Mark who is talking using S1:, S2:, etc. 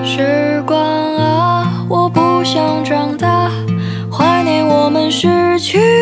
S1: 时光啊，我不想长大，怀念我们逝去